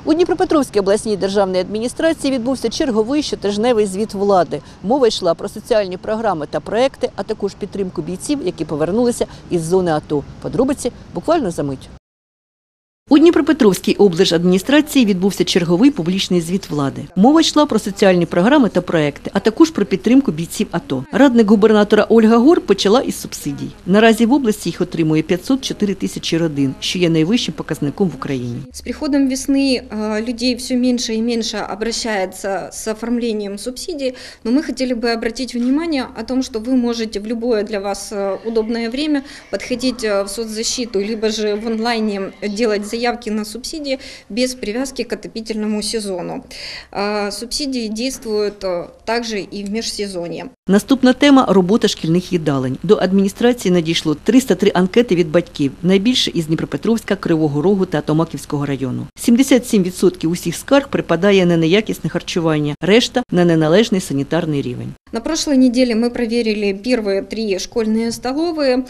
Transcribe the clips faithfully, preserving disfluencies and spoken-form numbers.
У Дніпропетровській обласній державній адміністрації відбувся черговий щотижневий звіт влади. Мова йшла про соціальні програми та проекти, а також підтримку бійців, які повернулися із зони АТО. Подробиці буквально за мить. У Дніпропетровській облдержадміністрації відбувся черговий публічний звіт влади. Мова йшла про соціальні програми та проекти, а також про підтримку бійців АТО. Радник губернатора Ольга Гор почала із субсидій. Наразі в області їх отримує п'ятсот чотири тисячі родин, що є найвищим показником в Україні. С приходом весны людей все меньше и меньше обращается с оформлением субсидий, но мы хотели бы обратить внимание о том, что вы можете в любое для вас удобное время подходить в соцзащиту, либо же в онлайне делать заявки заявки на субсидии без привязки к отопительному сезону. Субсидии действуют также и в межсезонье. Наступна тема – робота шкільних їдалень. До адміністрації надійшло триста три анкети від батьків, найбільше із Дніпропетровська, Кривого Рогу та Томаківського району. сімдесят сім відсотків усіх скарг припадає на неякісне харчування, решта – на неналежний санітарний рівень. На прошлой неделе мы проверили первые три школьные столовые.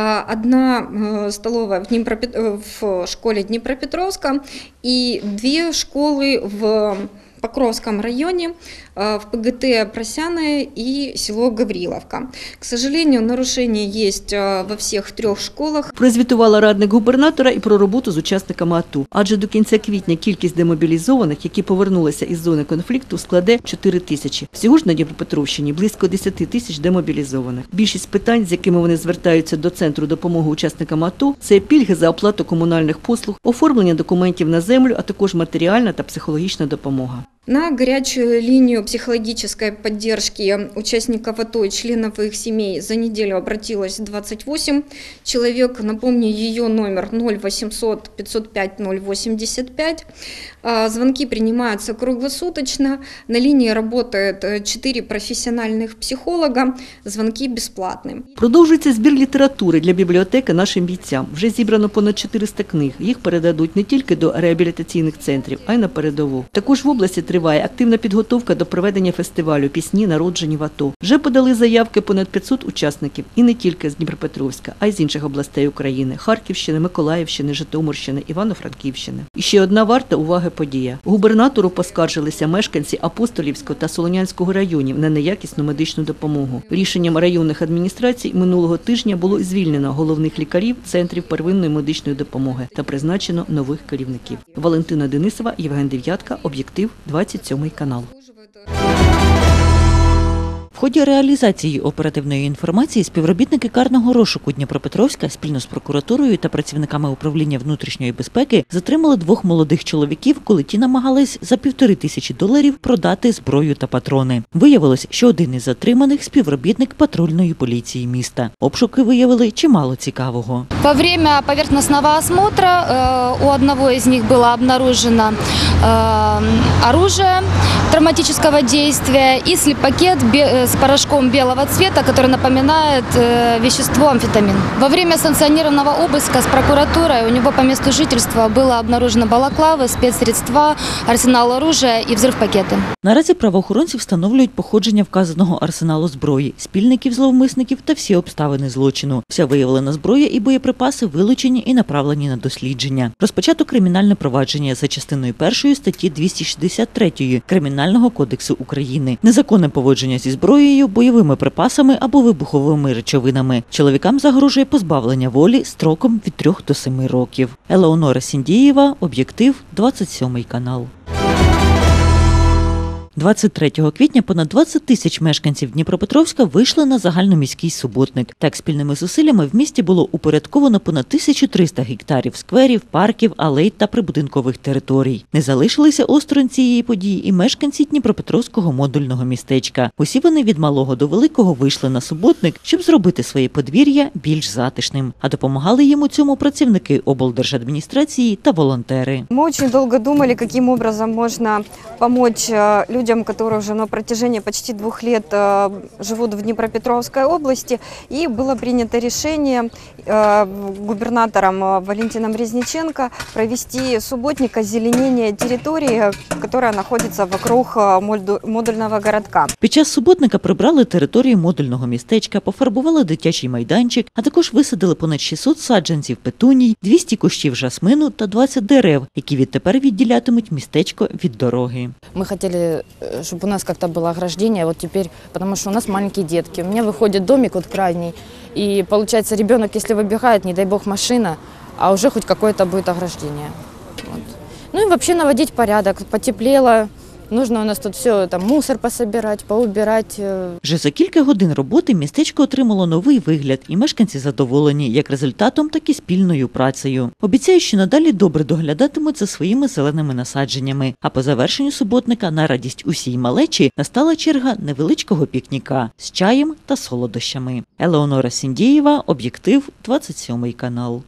Одна столовая в, Днепропет... в школе Днепропетровска и две школы в Покровском районе, в ПГТ Просяное и село Гавриловка. К сожалению, нарушения есть во всех трех школах. Прозвітувала радник губернатора і про роботу з учасниками АТО. Адже до кінця квітня кількість демобілізованих, які повернулися із зони конфлікту, складе чотири тисячі. Всього ж на Дніпропетровщині близько десять тисяч демобілізованих. Більшість питань, з якими вони звертаються до Центру допомоги учасникам АТО, це пільги за оплату комунальних послуг, оформлення документів на землю, а також матеріальна та психологічна допомога. На горячую линию психологической поддержки участников АТО и членов их семей за неделю обратилось двадцать восемь человек. Напомню, ее номер ноль восемьсот пятьсот пять ноль восемьдесят пять. Звонки принимаются круглосуточно. На линии работает четыре профессиональных психолога. Звонки бесплатны. Продовжується збір літератури для бібліотеки нашим бійцям. Вже зібрано понад чотириста книг. Їх передадуть не тільки до реабілітаційних центрів, а й на передову. Також в області триває активна підготовка до проведення фестивалю «Пісні, народжені в АТО». Вже подали заявки понад п'ятсот учасників. І не тільки з Дніпропетровська, а й з інших областей України – Харківщини, Миколаївщини, Житомирщини, Івано-Франківщини. І ще одна варта уваги подія. Губернатору поскаржилися мешканці Апостолівського та Солонянського районів на неякісну медичну допомогу. Рішенням районних адміністрацій минулого тижня було звільнено головних лікарів центрів первинної медичної допомоги та призначено нових керівників. Валентина Денисова, Євген Дев'ятка, Об'єктив, двадцять сьомий канал. В ході реалізації оперативної інформації співробітники карного розшуку Дніпропетровська спільно з прокуратурою та працівниками управління внутрішньої безпеки затримали двох молодих чоловіків, коли ті намагались за півтори тисячі доларів продати зброю та патрони. Виявилось, що один із затриманих – співробітник патрульної поліції міста. Обшуки виявили чимало цікавого. Во время поверхностного осмотра у одного из них было обнаружено оружие травматического действия и слип-пакет с порошком белого цвета, который напоминает вещество амфетамин. Во время санкционированного обыска с прокуратурой у него по месту жительства было обнаружено балаклавы, спецсредства, арсенал оружия и взрыв-пакеты. Наразі правоохоронці встановлюють походження вказаного арсеналу зброї, спільників зловмисників та всі обставини злочину. Вся виявлена зброя і боєприпаси вилучені і направлені на дослідження. Розпочато кримінальне провадження за частиною першої статті двісті шістдесят три Кримінального кодексу України. Незаконне поводження зі зброєю, бойовими припасами або вибуховими речовинами. Чоловікам загрожує позбавлення волі строком від трьох до семи років. Елеонора Сіндієва, Об'єктив, двадцять сьомий канал. двадцять третього квітня понад двадцять тисяч мешканців Дніпропетровська вийшли на загальноміський суботник. Так, спільними зусиллями в місті було упорядковано понад тисячу триста гектарів скверів, парків, алей та прибудинкових територій. Не залишилися осторонь цієї події і мешканці Дніпропетровського модульного містечка. Усі вони від малого до великого вийшли на суботник, щоб зробити своє подвір'я більш затишним. А допомагали їм у цьому працівники облдержадміністрації та волонтери. Ми дуже довго думали, яким образом можна допомогти людям людям, которые уже на протяжении почти двух лет живут в Днепропетровской области. И было принято решение губернатором Валентином Резниченко провести субботник озеленения территории, которая находится вокруг модульного городка. Під час суботника прибрали територію модульного містечка, пофарбували дитячий майданчик, а також висадили понад шістсот саджанців петуній, двісті кущів жасмину та двадцять дерев, які відтепер відділятимуть містечко від дороги. Мы хотели, чтобы у нас как-то было ограждение, вот теперь, потому что у нас маленькие детки. У меня выходит домик вот крайний, и получается ребенок, если выбегает, не дай бог машина, а уже хоть какое-то будет ограждение. Вот. Ну и вообще наводить порядок, потеплело. Нужно у нас тут все, там, мусор пособирать, поубирать. Вже за кілька годин роботи містечко отримало новий вигляд, і мешканці задоволені як результатом, так і спільною працею. Обіцяють, що надалі добре доглядатимуть за своїми зеленими насадженнями. А по завершенню суботника на радість усій малечі настала черга невеличкого пікніка з чаєм та солодощами. Елеонора Сіндєєва, Об'єктив, двадцять сьомий канал.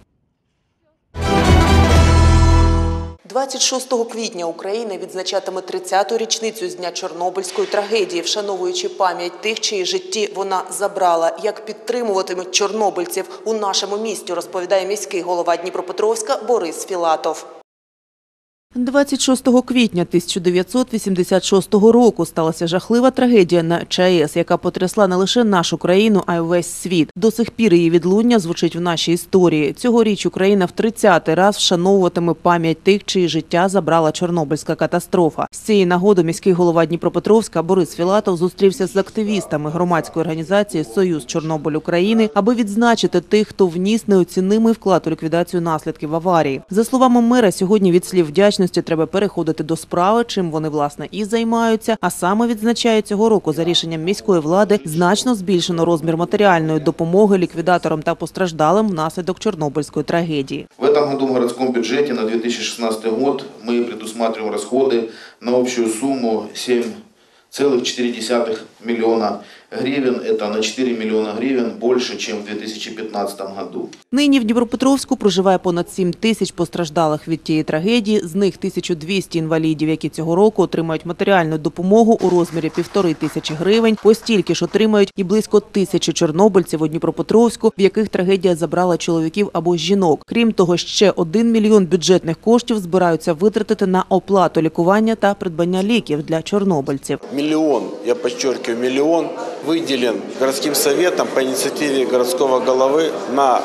двадцять шостого квітня Україна відзначатиме тридцяту річницю з дня Чорнобильської трагедії, вшановуючи пам'ять тих, чиї житті вона забрала. Як підтримуватимуть чорнобильців у нашому місті, розповідає міський голова Дніпропетровська Борис Філатов. двадцять шостого квітня тисяча дев'ятсот вісімдесят шостого року сталася жахлива трагедія на ЧАЕС, яка потрясла не лише нашу країну, а й увесь світ. До сих пір її відлуння звучить в нашій історії. Цьогоріч Україна в тридцятий раз вшановуватиме пам'ять тих, чиї життя забрала Чорнобильська катастрофа. З цієї нагоди міський голова Дніпропетровська Борис Філатов зустрівся з активістами громадської організації «Союз Чорнобиль України», аби відзначити тих, хто вніс неоцінимий вклад у ліквідацію наслідків аварії. За словами мера, сьогодні від слів вдячності треба переходити до справи, чим вони, власне, і займаються. А саме відзначають цього року за рішенням міської влади значно збільшено розмір матеріальної допомоги ліквідаторам та постраждалим внаслідок Чорнобильської трагедії. В этом году в городском бюджете на две тысячи шестнадцатый год мы предусматриваем расходы на общую сумму семь целых четыре десятых миллиона гривен. Это на четыре миллиона гривен больше, чем в две тысячи пятнадцатом году. Нині в Дніпропетровську проживає понад сім тисяч постраждалих від тієї трагедії. З них тисяча двісті інвалідів, які цього року отримають матеріальну допомогу у розмірі півтори тисячі гривень. По стільки ж отримають і близько тисячі чорнобильців у Дніпропетровську, в яких трагедія забрала чоловіків або жінок. Крім того, ще один мільйон бюджетних коштів збираються витратити на оплату лікування та придбання ліків для чорнобильців. Миллион, я подчеркиваю, миллион выделен городским советом по инициативе городского головы на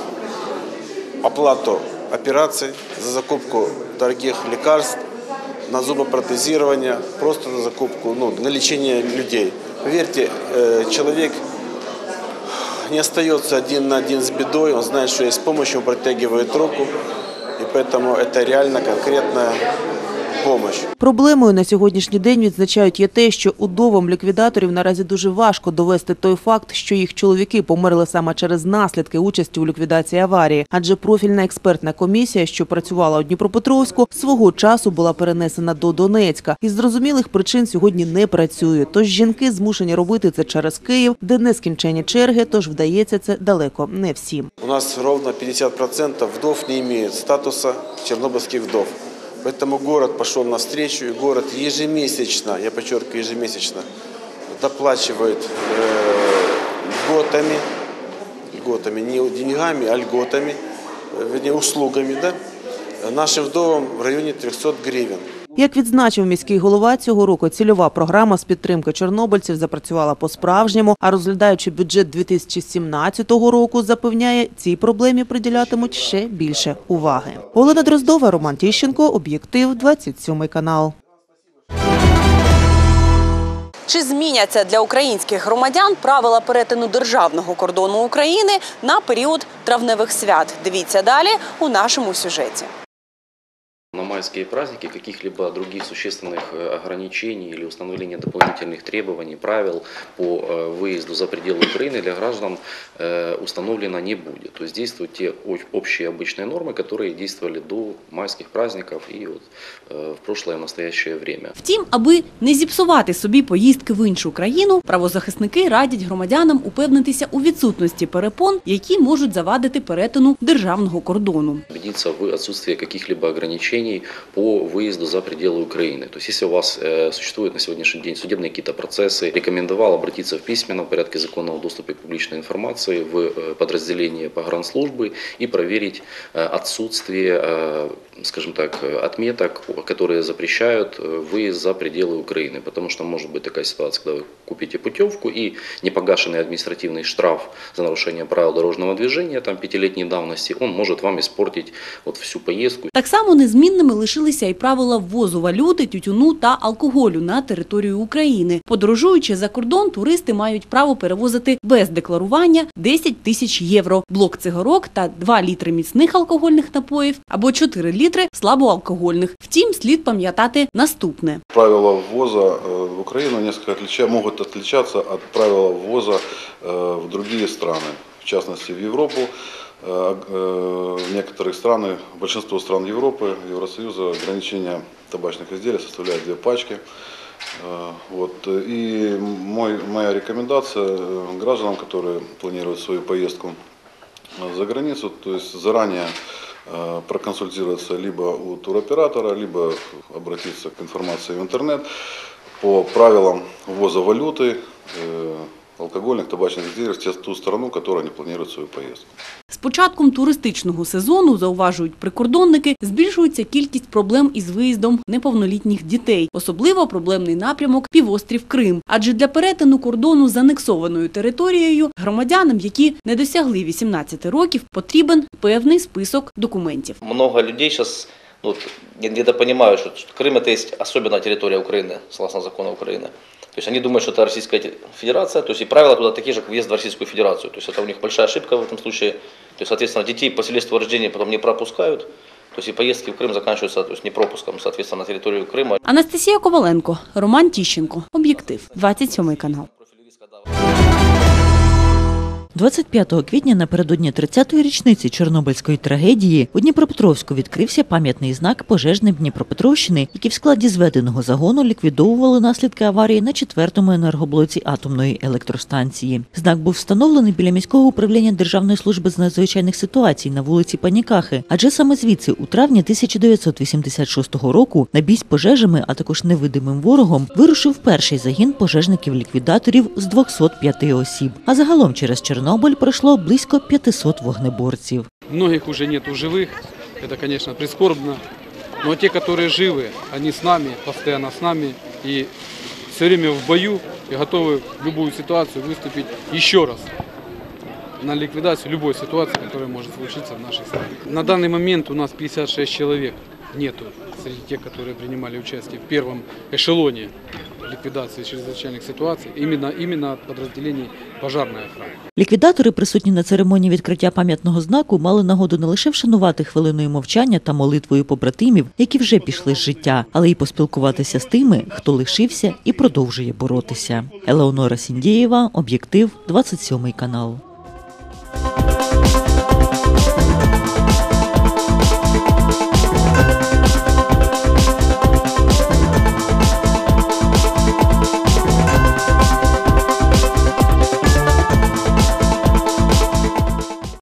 оплату операций, за закупку дорогих лекарств, на зубопротезирование, просто на закупку, ну, на лечение людей. Поверьте, человек не остается один на один с бедой, он знает, что есть помощь, он протягивает руку, и поэтому это реально конкретная помощь. Проблемою на сьогоднішній день, відзначають, є те, що удовам ліквідаторів наразі дуже важко довести той факт, що їх чоловіки померли саме через наслідки участі у ліквідації аварії. Адже профільна експертна комісія, що працювала у Дніпропетровську, свого часу була перенесена до Донецька. Із зрозумілих причин сьогодні не працює. Тож жінки змушені робити це через Київ, де нескінчені черги, тож вдається це далеко не всім. У нас ровно пятьдесят процентов вдов не имеют статуса чернобыльских вдов. Поэтому город пошел навстречу, и город ежемесячно, я подчеркиваю, ежемесячно доплачивает э, льготами, льготами, не деньгами, а льготами, вернее, услугами, да, нашим вдовам в районе трехсот гривен. Як відзначив міський голова, цього року цільова програма з підтримки чорнобильців запрацювала по-справжньому, а розглядаючи бюджет дві тисячі сімнадцятого року, запевняє, цій проблемі приділятимуть ще більше уваги. Олена Дроздова, Роман Тіщенко, Об'єктив, двадцять сьомий канал. Чи зміняться для українських громадян правила перетину державного кордону України на період травневих свят? Дивіться далі у нашому сюжеті. На майские праздники каких-либо других существенных ограничений или установления дополнительных требований, правил по выезду за пределы Украины для граждан установлено не будет. То есть действуют те общие обычные нормы, которые действовали до майских праздников и вот в прошлое и в настоящее время. Втім, аби не зіпсувати собі поїздки в іншу країну, правозахисники радять громадянам упевнитися у відсутності перепон, які можуть завадити перетину державного кордону. Убедиться в отсутствии каких-либо ограничений постановлений по выезду за пределы Украины. То есть если у вас э, существуют на сегодняшний день судебные какие-то процессы, рекомендовал обратиться в письменном порядке законного доступа к публичной информации в э, подразделение погранслужбы и проверить э, отсутствие, э, скажем так, отметок, которые запрещают выезд за пределы Украины. Потому что может быть такая ситуация, когда вы купите путевку и непогашенный административный штраф за нарушение правил дорожного движения, там пятилетней давности, он может вам испортить вот всю поездку. Так само незмінними лишилися і правила ввозу валюти, тютюну та алкоголю на територію України. Подорожуючи за кордон, туристи мають право перевозити без декларування десять тисяч євро, блок цигарок та два літри міцних алкогольних напоїв або чотири літри слабоалкогольних. Втім, слід пам'ятати наступне. Правила ввоза в Украину несколько отлича, могут отличаться от правил ввоза в другие страны, в частности в Европу. Некоторые страны, большинство стран Европы, Евросоюза, ограничение табачных изделий составляет две пачки. Вот. И мой, моя рекомендация гражданам, которые планируют свою поездку за границу, то есть заранее проконсультироваться либо у туроператора, либо обратиться к информации в интернет по правилам ввоза валюты, алкогольних, табачних изделий в ту страну, яку вони планують свою поїздку. З початком туристичного сезону, зауважують прикордонники, збільшується кількість проблем із виїздом неповнолітніх дітей. Особливо проблемний напрямок – півострів Крим. Адже для перетину кордону з анексованою територією громадянам, які не досягли вісімнадцяти років, потрібен певний список документів. Много людей зараз ну, недопонимают, что Крым это есть особенная территория Украины, согласно закону Украины. То есть они думают, что это Российская Федерация, то есть и правила туда такие же, как въезд в Российскую Федерацию. То есть это у них большая ошибка в этом случае. То есть, соответственно, детей по свидетельству о рождении потом не пропускают. То есть и поездки в Крым заканчиваются то есть, не пропуском, соответственно, на территорию Крыма. Анастасія Коваленко, Роман Тіщенко. Об'єктив. двадцять сьомий канал. двадцять п'ятого квітня напередодні тридцятої річниці Чорнобильської трагедії у Дніпропетровську відкрився пам'ятний знак пожежним Дніпропетровщини, який в складі зведеного загону ліквідовували наслідки аварії на четвертому енергоблоці атомної електростанції. Знак був встановлений біля міського управління Державної служби з надзвичайних ситуацій на вулиці Панікахи, адже саме звідси у травні тисяча дев'ятсот вісімдесят шостого року на бій з пожежами, а також невидимим ворогом, вирушив перший загін пожежників-ліквідаторів з двохсот п'яти осіб. А загалом через Чорнобиль Чорнобиль пройшло близько п'ятисот вогнеборців. Многих уже нет в живых, это, конечно, прискорбно. Но те, которые живы, они с нами, постоянно с нами и все время в бою и готовы в любую ситуацию выступить еще раз на ликвидацию любой ситуации, которая может случиться в нашей стране. На данный момент у нас пятьдесят шесть человек нету среди тех, которые принимали участие в первом эшелоне ліквідації чрезвичайних ситуацій, іменно, іменно підрозділень пожежної охорони. Ліквідатори, присутні на церемонії відкриття пам'ятного знаку, мали нагоду не лише вшанувати хвилиною мовчання та молитвою побратимів, які вже пішли з життя, але й поспілкуватися з тими, хто лишився і продовжує боротися. Елеонора Сіндєєва, Об'єктив, двадцять сьомий канал.